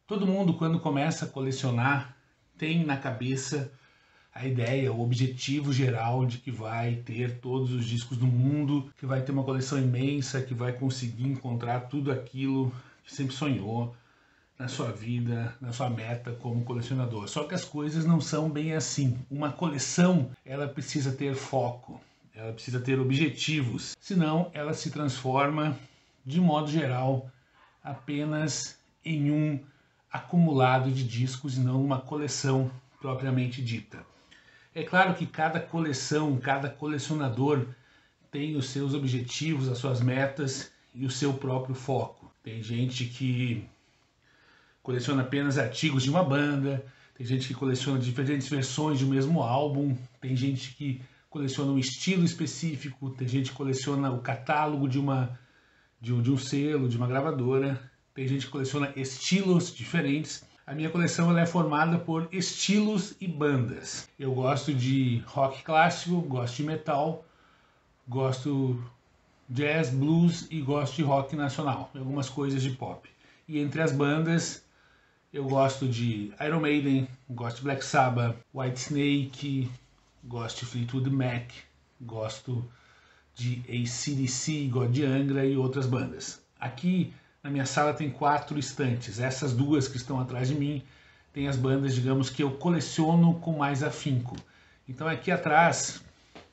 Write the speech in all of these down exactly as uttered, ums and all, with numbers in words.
Todo mundo, quando começa a colecionar, tem na cabeça a ideia, o objetivo geral de que vai ter todos os discos do mundo, que vai ter uma coleção imensa, que vai conseguir encontrar tudo aquilo que sempre sonhou na sua vida, na sua meta como colecionador. Só que as coisas não são bem assim. Uma coleção, ela precisa ter foco, ela precisa ter objetivos, senão ela se transforma, de modo geral, apenas em um acumulado de discos e não uma coleção propriamente dita. É claro que cada coleção, cada colecionador tem os seus objetivos, as suas metas e o seu próprio foco. Tem gente que coleciona apenas artigos de uma banda, tem gente que coleciona diferentes versões de um mesmo álbum, tem gente que coleciona um estilo específico, tem gente que coleciona o catálogo de, uma, de, um, de um selo, de uma gravadora, tem gente que coleciona estilos diferentes. A minha coleção ela é formada por estilos e bandas. Eu gosto de rock clássico, gosto de metal, gosto de jazz, blues e gosto de rock nacional, algumas coisas de pop. E entre as bandas, eu gosto de Iron Maiden, gosto de Black Sabbath, Whitesnake, gosto de Fleetwood Mac, gosto de A C D C, gosto de Angra e outras bandas. Aqui na minha sala tem quatro estantes. Essas duas que estão atrás de mim tem as bandas, digamos, que eu coleciono com mais afinco. Então aqui atrás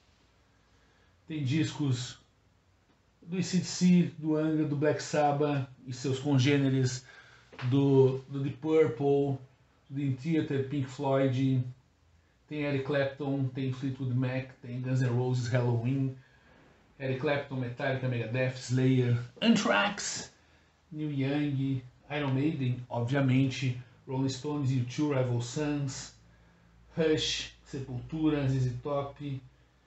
tem discos do A C D C, do Angra, do Black Sabbath e seus congêneres, do, do Deep Purple, do Dream Theater, Pink Floyd, tem Eric Clapton, tem Fleetwood Mac, tem Guns N' Roses, Halloween, Eric Clapton, Metallica, Megadeth, Slayer, Anthrax, Neil Young, Iron Maiden, obviamente, Rolling Stones, U dois, Rival Sons, Rush, Sepultura, Z Z Top,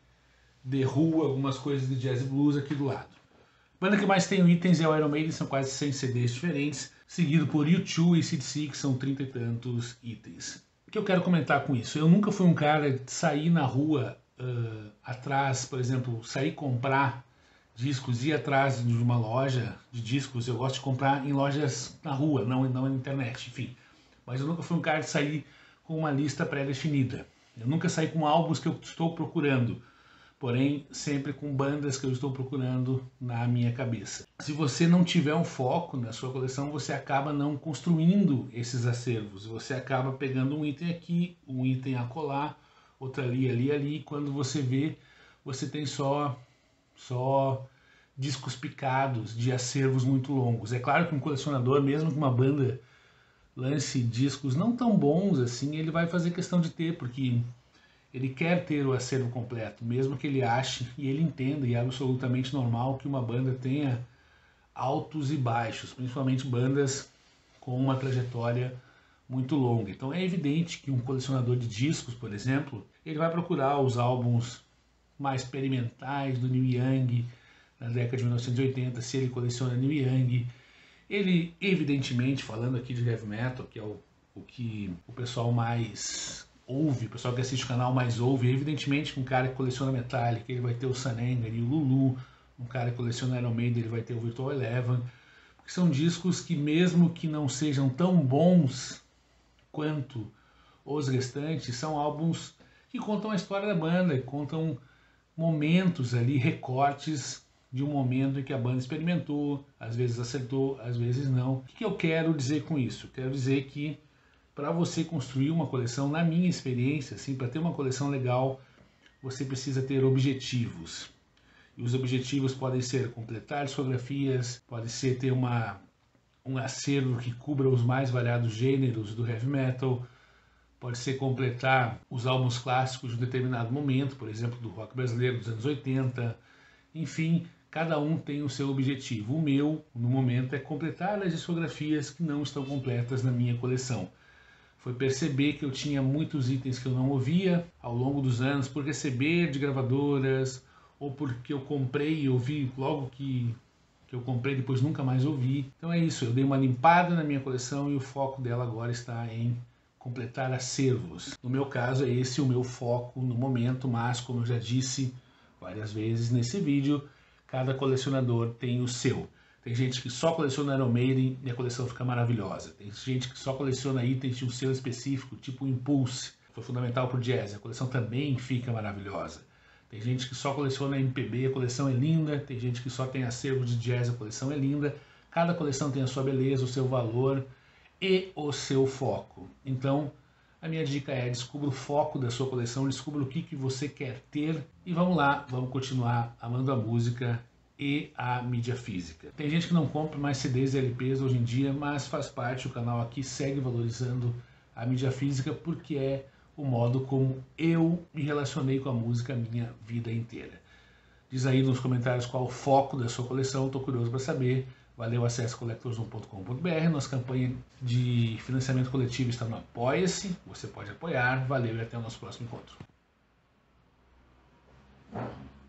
The Who, algumas coisas de jazz e blues aqui do lado. A banda que mais tem itens é o Iron Maiden, são quase cem C Ds diferentes, seguido por U dois e A C D C, que são trinta e tantos itens. O que eu quero comentar com isso? Eu nunca fui um cara de sair na rua uh, atrás, por exemplo, sair comprar discos, ir atrás de uma loja de discos. Eu gosto de comprar em lojas na rua, não, não na internet, enfim. Mas eu nunca fui um cara de sair com uma lista pré-definida. Eu nunca saí com álbuns que eu estou procurando, porém sempre com bandas que eu estou procurando na minha cabeça. Se você não tiver um foco na sua coleção, você acaba não construindo esses acervos. Você acaba pegando um item aqui, um item acolá, outro ali, ali, ali. E quando você vê, você tem só, só discos picados de acervos muito longos. É claro que um colecionador, mesmo que uma banda lance discos não tão bons assim, ele vai fazer questão de ter, porque ele quer ter o acervo completo, mesmo que ele ache e ele entenda, e é absolutamente normal que uma banda tenha altos e baixos, principalmente bandas com uma trajetória muito longa. Então é evidente que um colecionador de discos, por exemplo, ele vai procurar os álbuns mais experimentais do Neil Young na década de mil novecentos e oitenta, se ele coleciona Neil Young. Ele, evidentemente, falando aqui de heavy metal, que é o, o que o pessoal mais ouve, o pessoal que assiste o canal mais ouve, evidentemente um cara que coleciona Metallica, ele vai ter o Sanenga e o Lulu, um cara que coleciona Iron Maiden, ele vai ter o Virtual Eleven, porque são discos que, mesmo que não sejam tão bons quanto os restantes, são álbuns que contam a história da banda, que contam momentos ali, recortes de um momento em que a banda experimentou, às vezes acertou, às vezes não. O que eu quero dizer com isso? Eu quero dizer que para você construir uma coleção, na minha experiência, assim, para ter uma coleção legal, você precisa ter objetivos. E os objetivos podem ser completar discografias, pode ser ter uma, um acervo que cubra os mais variados gêneros do heavy metal, pode ser completar os álbuns clássicos de um determinado momento, por exemplo, do rock brasileiro dos anos oitenta, enfim, cada um tem o seu objetivo. O meu, no momento, é completar as discografias que não estão completas na minha coleção. Foi perceber que eu tinha muitos itens que eu não ouvia ao longo dos anos, por receber de gravadoras, ou porque eu comprei e ouvi logo que, que eu comprei, depois nunca mais ouvi. Então é isso, eu dei uma limpada na minha coleção e o foco dela agora está em completar acervos. No meu caso, é esse o meu foco no momento, mas como eu já disse várias vezes nesse vídeo, cada colecionador tem o seu. Tem gente que só coleciona Iron Maiden e a coleção fica maravilhosa. Tem gente que só coleciona itens de um selo específico, tipo o Impulse, que foi fundamental para o jazz. A coleção também fica maravilhosa. Tem gente que só coleciona M P B, a coleção é linda. Tem gente que só tem acervo de jazz, a coleção é linda. Cada coleção tem a sua beleza, o seu valor e o seu foco. Então, a minha dica é: descubra o foco da sua coleção, descubra o que, que você quer ter e vamos lá, vamos continuar amando a música e a mídia física. Tem gente que não compra mais C Ds e L Ps hoje em dia, mas faz parte, o canal aqui segue valorizando a mídia física porque é o modo como eu me relacionei com a música a minha vida inteira. Diz aí nos comentários qual o foco da sua coleção, estou curioso para saber. Valeu, acesse collectors one ponto com ponto b r. Nossa campanha de financiamento coletivo está no Apoia-se, você pode apoiar. Valeu e até o nosso próximo encontro.